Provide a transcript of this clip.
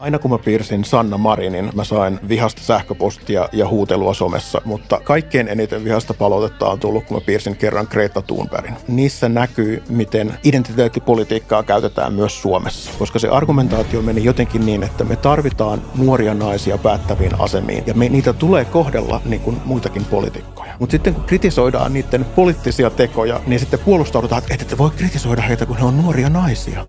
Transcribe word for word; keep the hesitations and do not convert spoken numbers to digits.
Aina kun mä piirsin Sanna Marinin, mä sain vihasta sähköpostia ja huutelua somessa, mutta kaikkein eniten vihasta palautetta on tullut, kun mä piirsin kerran Greta Thunbergin. Niissä näkyy, miten identiteettipolitiikkaa käytetään myös Suomessa, koska se argumentaatio meni jotenkin niin, että me tarvitaan nuoria naisia päättäviin asemiin ja me niitä tulee kohdella niin kuin muitakin poliitikkoja. Mutta sitten kun kritisoidaan niiden poliittisia tekoja, niin sitten puolustaudutaan, että ette voi kritisoida heitä, kun he on nuoria naisia.